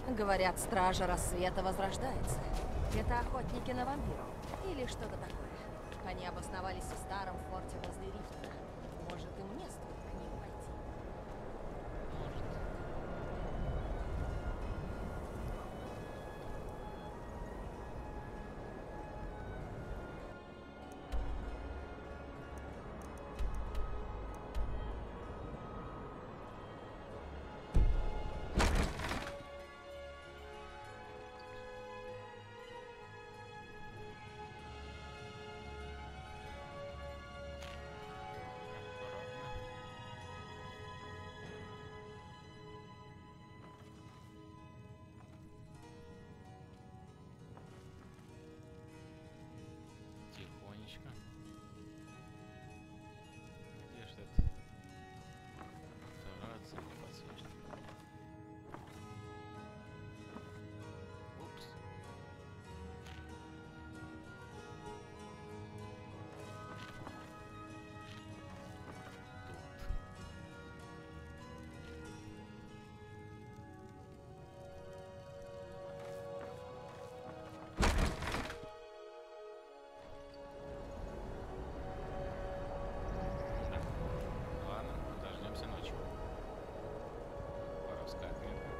Говорят, Стража Рассвета возрождается. Это охотники на вампиров. Или что-то такое. Они обосновались в старом форте возле Рифта. Может, и мне стоит к ним пойти. Может. Тихонечко. Где ж этот рация не подсвечена? Упс. Да. Ладно, дождемся ночью. Воровская клетка.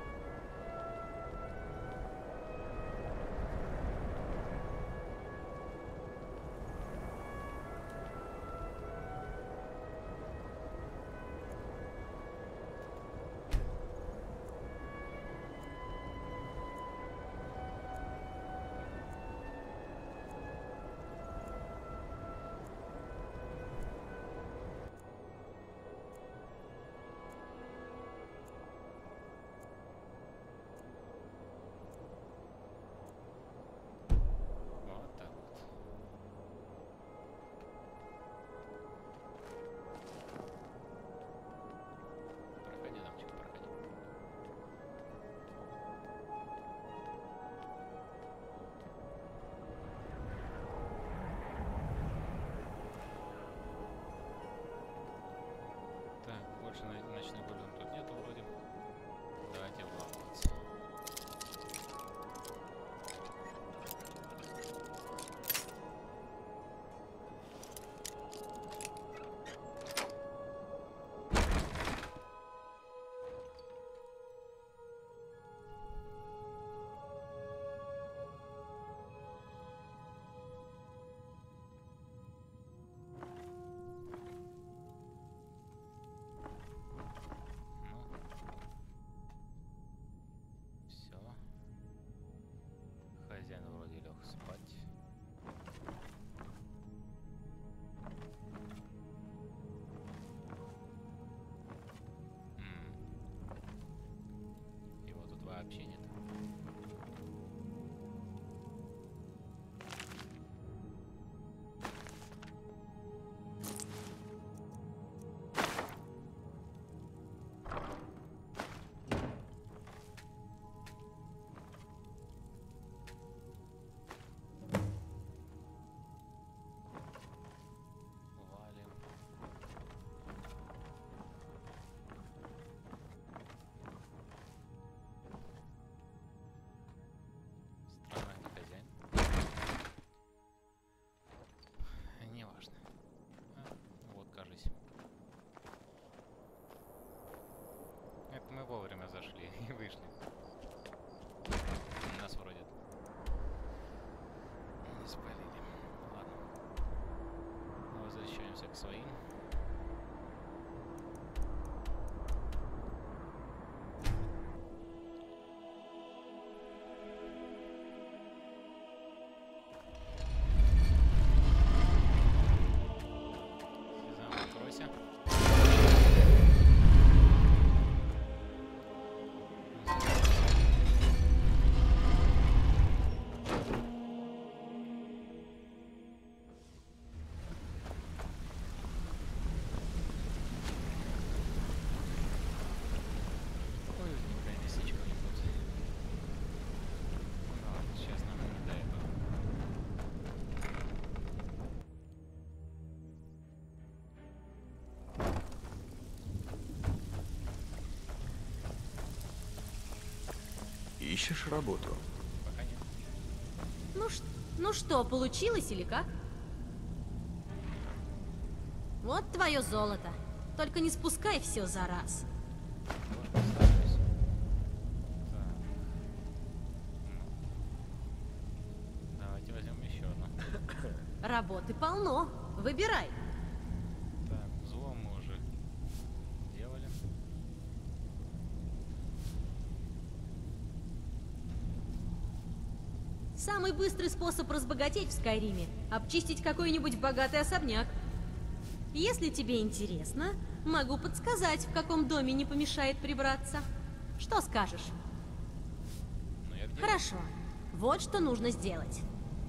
Вот так вот. Проходи, дамочка, проходи. Так, больше ночных гулен тут нету вроде. Давайте вламываться. Ну, все. Хозяин вроде лег спать. Его тут вообще нет. Валим. Странно, где хозяин? Неважно. Вот, кажись. Это мы вовремя зашли и вышли. Нас вроде не спалили. Ладно. Возвращаемся к своим. Сезам, откройся. ищешь работу? Пока нет. Ну что, получилось или как? Вот твое золото. Только не спускай все за раз. Вот, постараюсь. Так. Ну. Давайте возьмем еще одну. Работы полно. Выбирай. Так, взлом мы уже делали. Самый быстрый способ разбогатеть в Скайриме — обчистить какой-нибудь богатый особняк. Если тебе интересно, могу подсказать, в каком доме не помешает прибраться. Что скажешь? Ну, я где? Хорошо. Вот что нужно сделать.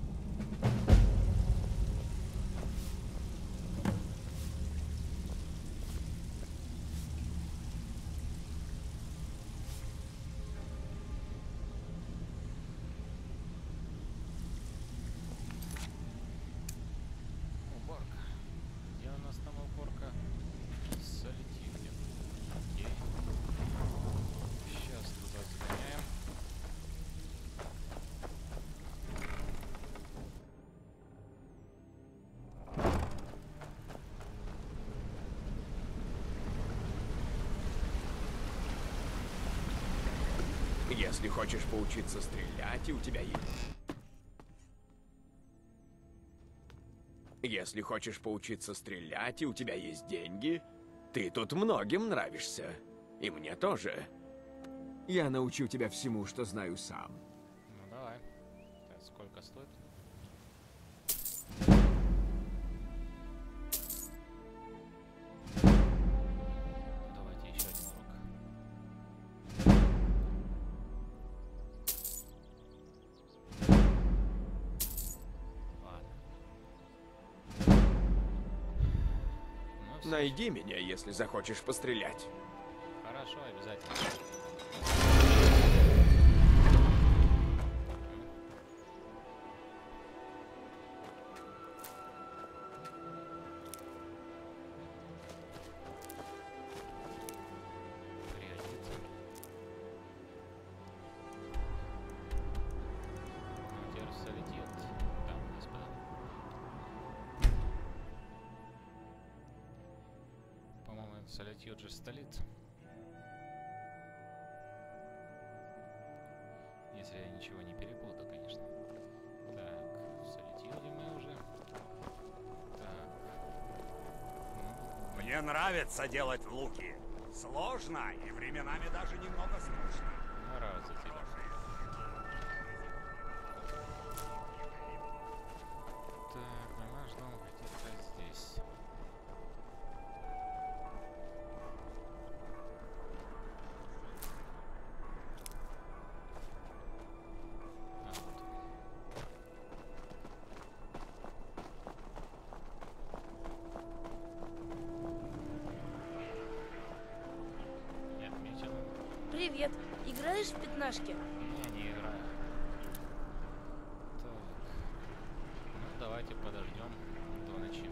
Уборка. Где у нас там уборка? Солитивки. Окей. Сейчас туда сгоняем. Если хочешь поучиться стрелять, и у тебя есть... Если хочешь поучиться стрелять, и у тебя есть деньги, ты тут многим нравишься. И мне тоже. Я научу тебя всему, что знаю сам. Ну давай. Так, сколько стоит? Давайте еще один урок. Ладно. Ну, всё. Найди меня, если захочешь пострелять. Хорошо, обязательно. Пригодится. Ну, теперь солетит. Дамы и господа. По-моему, солетит же столица. Если я ничего не перепутал, конечно. Так, в Солитьюде мы уже. Так. Ну, Мне нравится делать луки. Сложно и временами даже немного скучно. нравится тебе. Так, ну наш дом где-то здесь. А, вот. Не отмечено. Привет. Играешь в пятнашки? Не играю. Так. Ну, давайте подождем до ночи.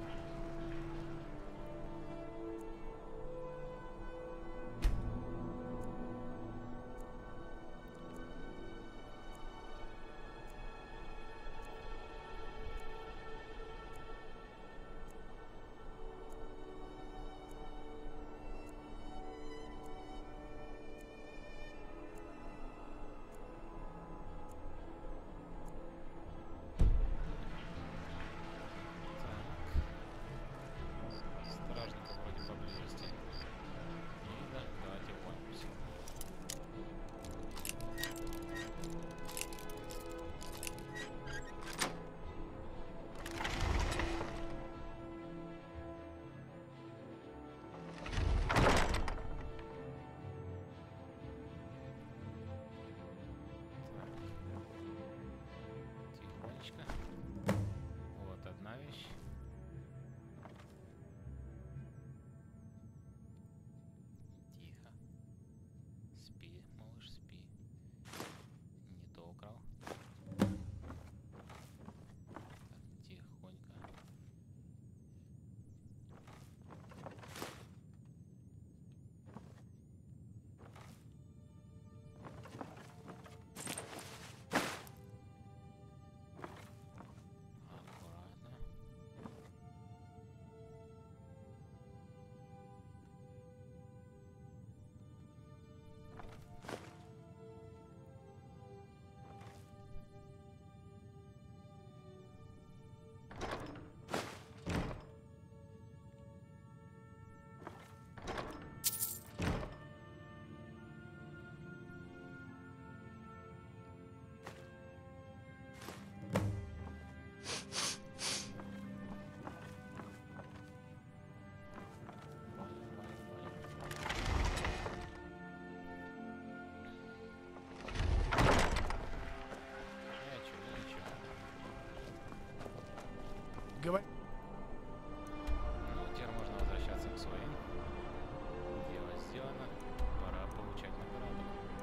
говори. Ну, теперь можно возвращаться к своим. Дело сделано. Пора получать награду.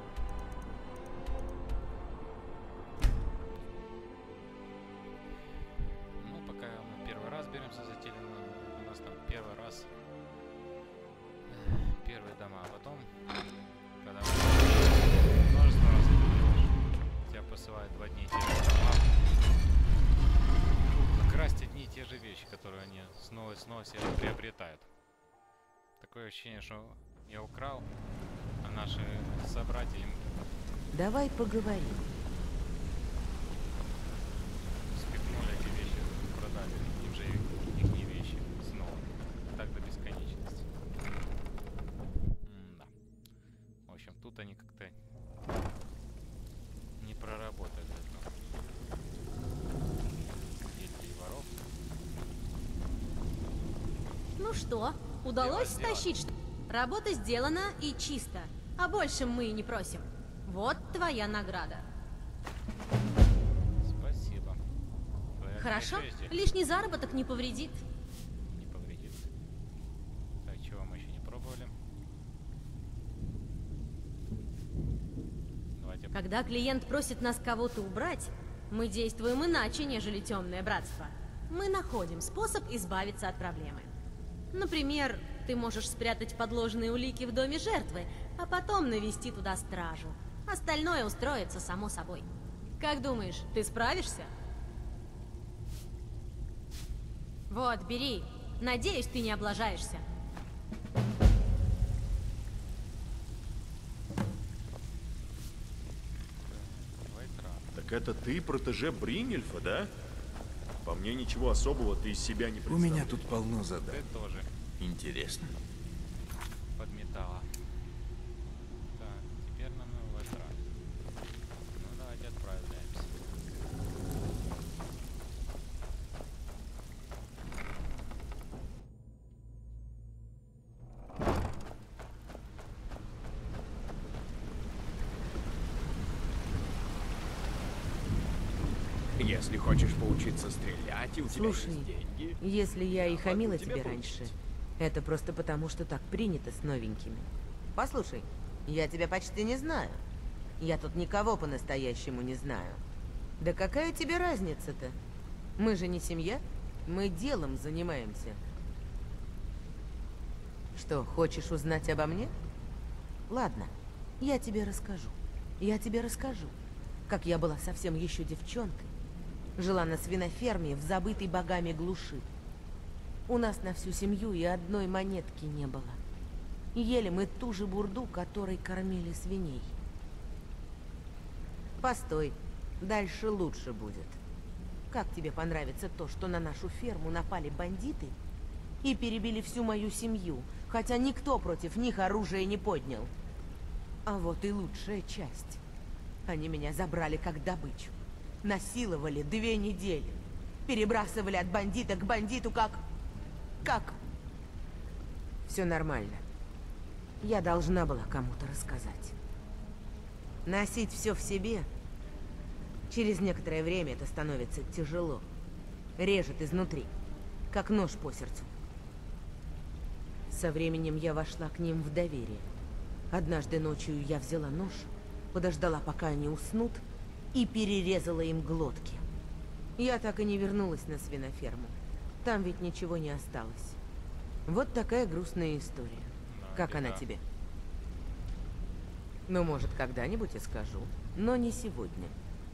Ну, пока мы первый раз беремся за Телину, у нас там первый раз первые дома, а потом, когда множество раз это делаешь, тебя посылают в одни и те же дома, красть одни и те же вещи, которые они снова и снова себе приобретают. Такое ощущение, что я украл, а наши собратья им Давай поговорим. спихнули эти вещи, продали им же их не вещи снова. Так до бесконечности. Да. В общем, тут они как-то не проработали это. Гильдии воров. Ну что, удалось Дело сделано. стащить что? Работа сделана и чисто. А больше мы и не просим. Вот твоя награда. Спасибо. Твоя Хорошо? честь Лишний заработок не повредит. не повредит. Так, чего мы еще не пробовали? Давайте. Когда клиент просит нас кого-то убрать, мы действуем иначе, нежели Темное Братство. Мы находим способ избавиться от проблемы. Например, ты можешь спрятать подложные улики в доме жертвы, а потом навести туда стражу. Остальное устроится само собой. Как думаешь, ты справишься? Вот, бери. Надеюсь, ты не облажаешься. Так это ты протеже Брингельфа, да? По мне, ничего особого ты из себя не У представляешь. меня тут полно Ты заданий. тоже Интересно. подметала. Так, теперь нам в Этран. Ну, давайте отправляемся. Если хочешь поучиться стрелять, и у тебя Слушай, есть деньги... если я и я хамила могу тебя тебе раньше, поучить. это просто потому, что так принято с новенькими. Послушай, я тебя почти не знаю. Я тут никого по-настоящему не знаю. Да какая тебе разница-то? Мы же не семья, мы делом занимаемся. Что, хочешь узнать обо мне? Ладно, я тебе расскажу. Я тебе расскажу, как я была совсем еще девчонкой. Жила на свиноферме в забытой богами глуши. У нас на всю семью и одной монетки не было. Ели мы ту же бурду, которой кормили свиней. Постой, дальше лучше будет. Как тебе понравится то, что на нашу ферму напали бандиты и перебили всю мою семью, хотя никто против них оружие не поднял? А вот и лучшая часть. Они меня забрали как добычу. Насиловали 2 недели. Перебрасывали от бандита к бандиту как... Все нормально. Я должна была кому-то рассказать. Носить все в себе. Через некоторое время это становится тяжело. Режет изнутри, как нож по сердцу. Со временем я вошла к ним в доверие. Однажды ночью я взяла нож, подождала, пока они уснут, и перерезала им глотки. Я так и не вернулась на свиноферму. Там ведь ничего не осталось. Вот такая грустная история. Как она тебе? Ну, может, когда-нибудь и скажу, но не сегодня.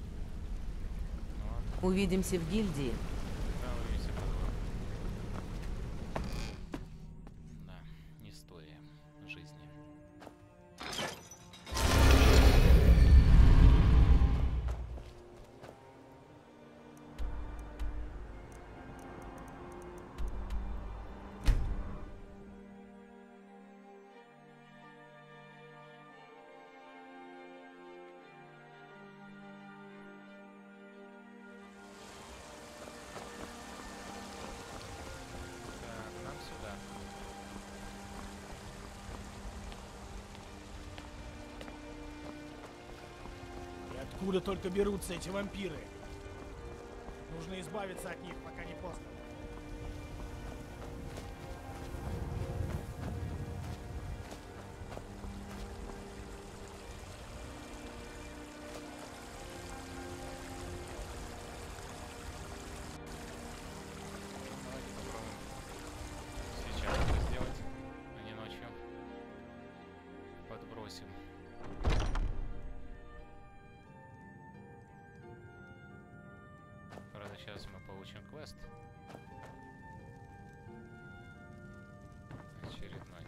Увидимся в гильдии. Да, увидимся. Да, история жизни. Так, нам сюда. И откуда только берутся эти вампиры? Нужно избавиться от них, пока не поздно. сейчас мы получим квест. Очередной.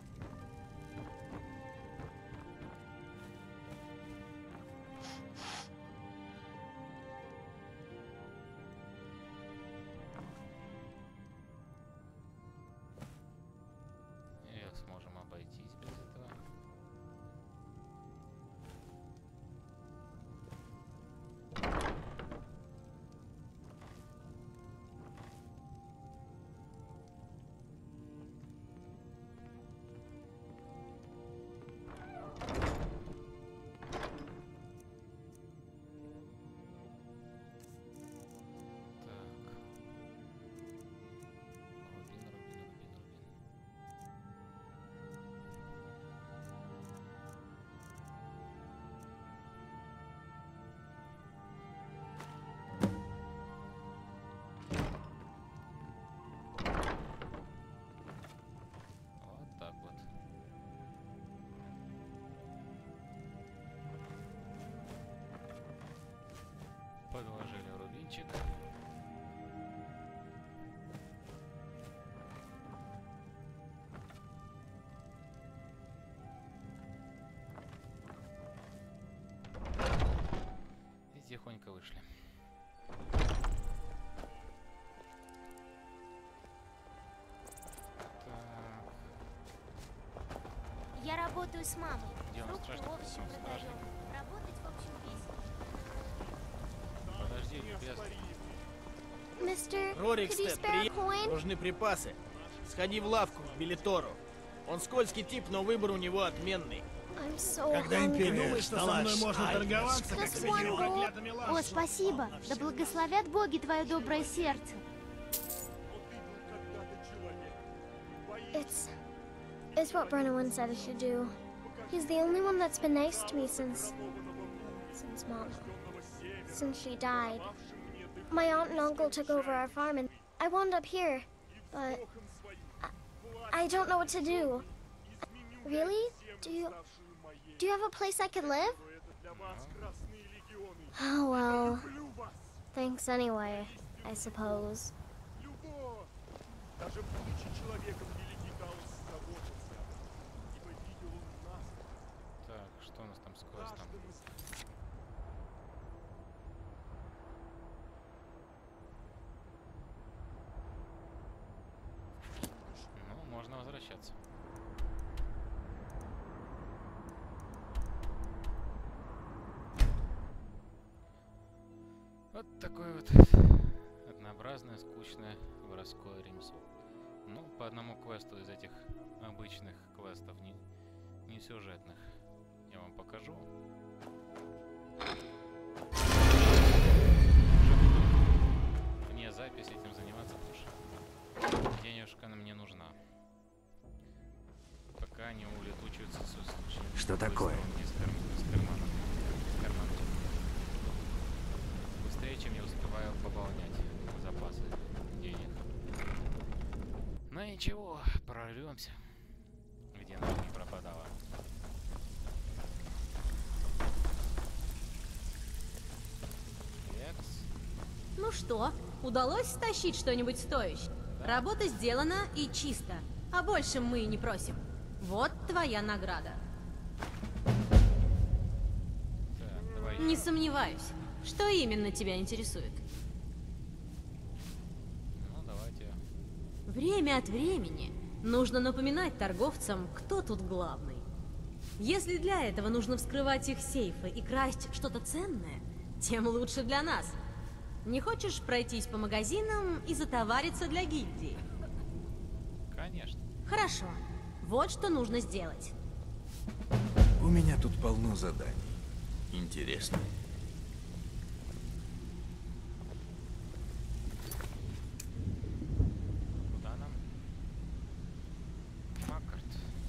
И сможем обойтись без этого. Вот так вот. Подложили рубинчик. И тихонько вышли. Так, Я работаю с мамой. Дело Фрукты, страшное, овощи совсем продаем. страшное. Работать, в общем, весело. подожди, любезный. Мистер, Рорикстед, нужны припасы. Сходи в лавку к Билетору. Он скользкий тип, но выбор у него отменный. Когда империя Думаешь, что со мной можно торговаться, как с этими проклятыми О, лавочниками? спасибо. Да благословят боги твое доброе сердце. It's what Brennan said I should do. He's the only one that's been nice to me since Mom. Since she died. My aunt and uncle took over our farm and I wound up here. But I don't know what to do. Really? Do you have a place I could live? Oh well. Thanks anyway, I suppose. Так, что у нас там с квестом? Ну, можно возвращаться. Вот такое вот однообразное, скучное воровское ремесло. Ну, по одному квесту из этих обычных квестов, не сюжетных, я вам покажу. Вне записи этим заниматься, потому что денежка мне нужна. Пока не улетучиваются Что такое? из кармана. Быстрее, чем я успеваю пополнять запасы денег. Но ничего, прорвемся. Где она не пропадала. Экс. Ну что, удалось стащить что-нибудь стоящее? Да. Работа сделана и чисто. А больше мы и не просим. Вот твоя награда. Так, давай Не ещё. сомневаюсь. Что именно тебя интересует? Ну, давайте. Время от времени нужно напоминать торговцам, кто тут главный. Если для этого нужно вскрывать их сейфы и красть что-то ценное, тем лучше для нас. Не хочешь пройтись по магазинам и затовариться для гильдии? Конечно. Хорошо. Вот что нужно сделать. У меня тут полно заданий. Интересно. Куда нам? Маккарт.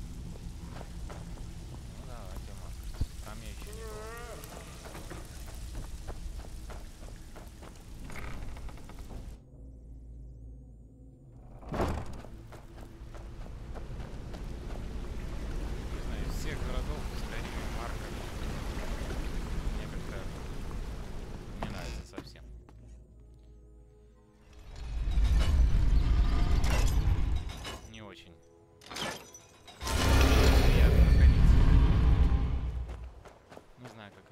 Ну давайте Маккарт. Там я еще не был. Не знаю, из всех городов в Скайриме Марка мне как-то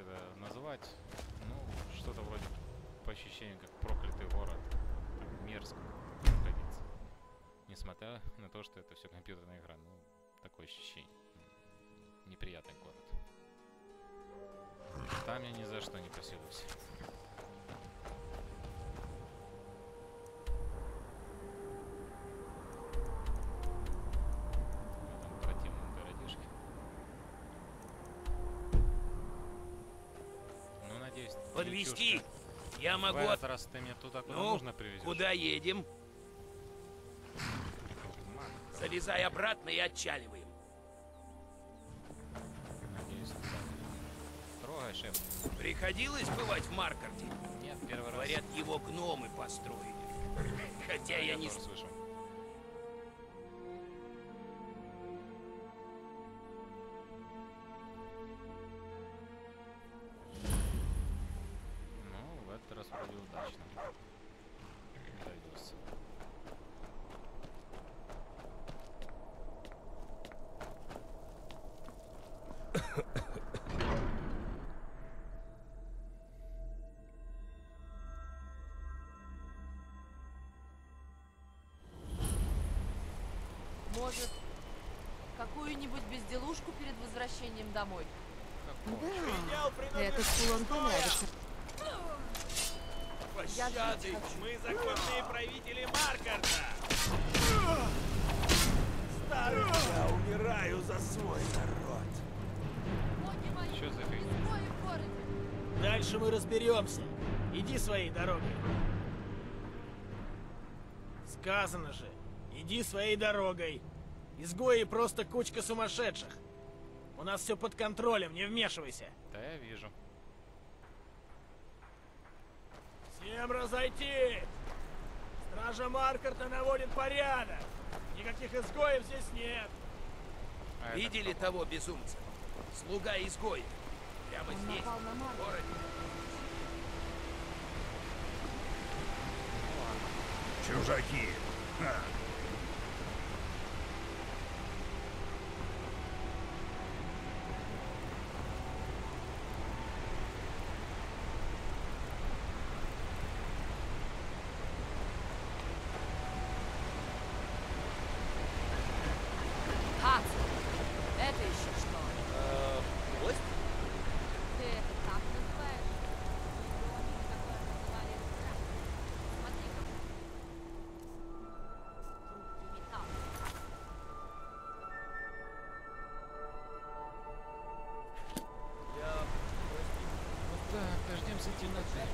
это назвать, ну, что-то вроде по ощущениям, как проклятый город. Так мерзко находиться. Несмотря на то, что это все компьютерная игра, ну, такое ощущение. Неприятный город. Там я ни за что не поселюсь. В этом противном городишке. Ну, надеюсь, Подвезти? Витюшка, Я могу... в этот раз ты меня туда, куда нужно, привезешь. Куда едем? Залезай обратно и отчаливаем. Надеюсь, туда. Строго, шеф. Приходилось бывать в Маркарде? Нет, первый раз. Говорят, его гномы построили. Хотя я не... слышал. Ну, в этот раз вроде удачно. Дойдется. Может, какую-нибудь безделушку перед возвращением домой? Да, этот кулон понравится. Пощады! Мы законные правители Маркарда! Старый, я умираю за свой народ. Что за фигня? Дальше мы разберемся. Иди своей дорогой. Сказано же, иди своей дорогой. Изгои просто кучка сумасшедших. У нас все под контролем, не вмешивайся. Да, я вижу. Всем разойтись! Стража Маркарда наводит порядок. Никаких изгоев здесь нет. Видели того безумца? Слуга изгоя. Прямо здесь, в городе. Чужаки. Хац! Это еще что? Гость? Ты это так называешь? Такое называли раньше. Смотри-ка. Трубки металла. Да, дождемся темноты.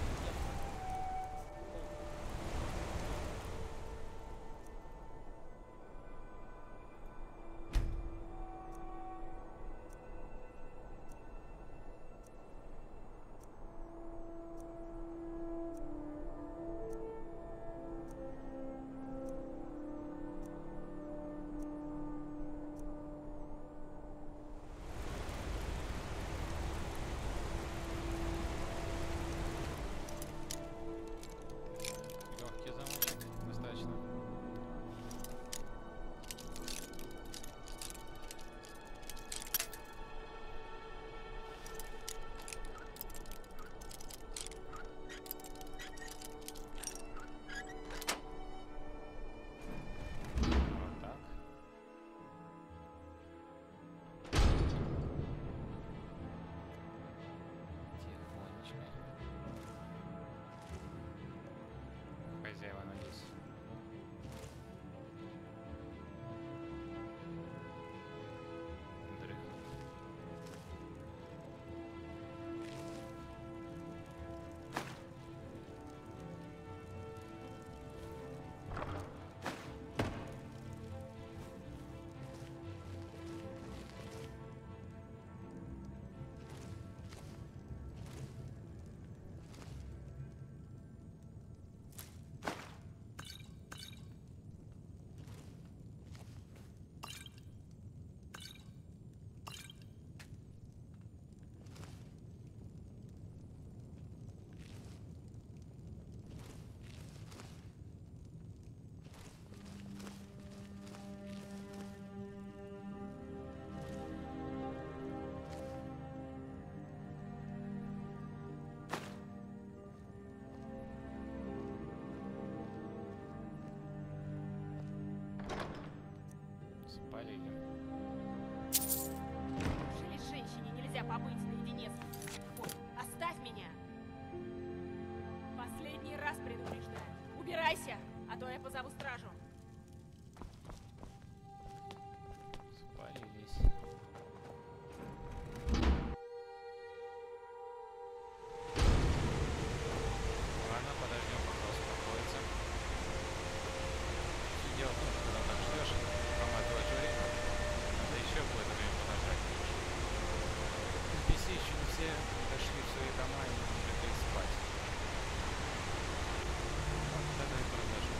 Спалили. Неужели женщине нельзя побыть наедине с собой? Оставь меня! Последний раз предупреждаю. Убирайся, а то я позову стражу. Спалились. Ладно, подождем, пока успокоится. Все дело в том, что когда так ждешь, проматываешь время, надо еще какое-то время подождать. NPC еще не все дошли в свои дома и не легли спать. Вот тогда и произошло.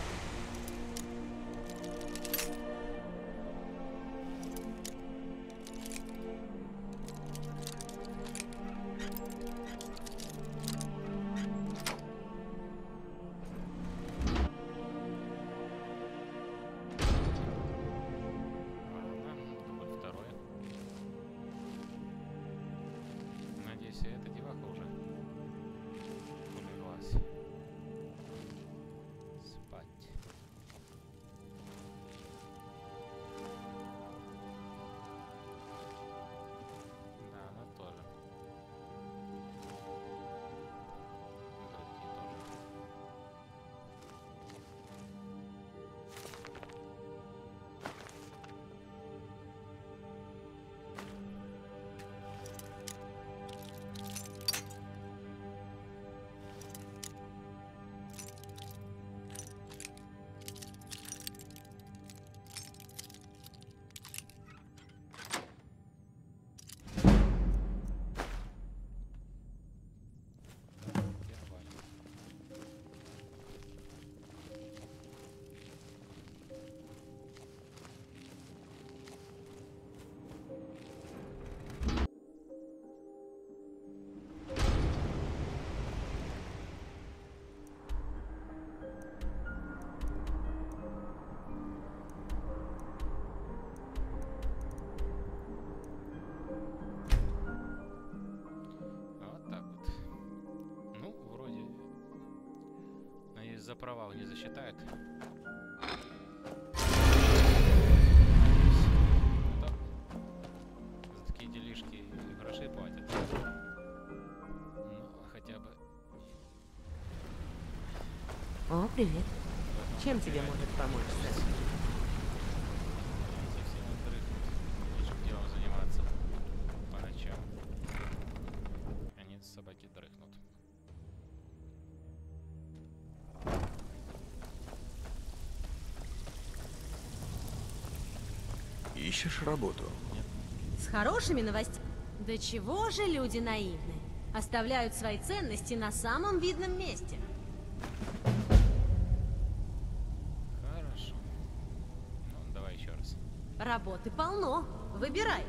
Надеюсь, эта деваха уже улеглась спать. Да, она тоже. Другие тоже. Вот так вот. Ну, вроде, надеюсь, за провал не засчитают. Так. За такие делишки грошей платят. Ну, хотя бы. О, привет. Чем тебе может помочь, сэр? Совсем отрыхнуть. Нечем делом заниматься по ночам. Они собаки дрыхнут. Ищешь работу? С хорошими новостями. Да чего же люди наивны? Оставляют свои ценности на самом видном месте. Хорошо. Ну, давай еще раз. Работы полно. Выбирай.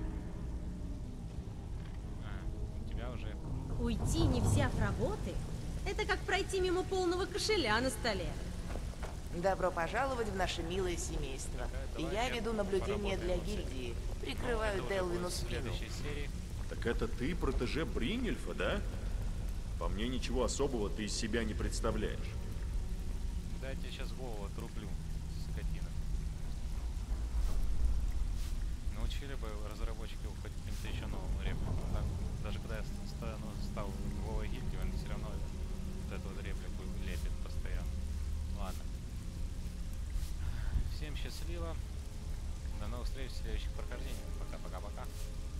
У тебя уже... Уйти, не взяв работы, это как пройти мимо полного кошеля на столе. Добро пожаловать в наше милое семейство. Я веду наблюдение для гильдии. Прикрываю Делвину спину. Так это ты протеже Брингельфа, да? По мне, ничего особого ты из себя не представляешь. Да, я тебе сейчас голову отрублю, скотина. Научили бы разработчики уходить каким-то еще новым репликам. Так, даже когда я стал главой гильдии, он все равно вот эту вот реплику лепит постоянно. Ладно. Всем счастливо. До новых встреч в следующих прохождениях. Пока-пока-пока.